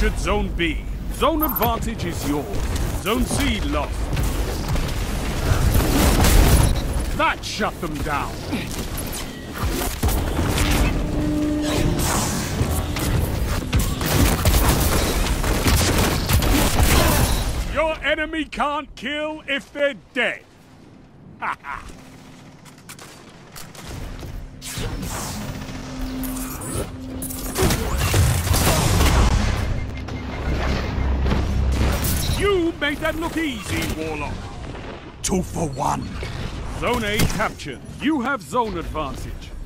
captured Zone B. Zone advantage is yours. Zone C lost. That shut them down. Your enemy can't kill if they're dead. Ha ha. You made that look easy, Warlock. 2 for 1. Zone A captured. You have zone advantage.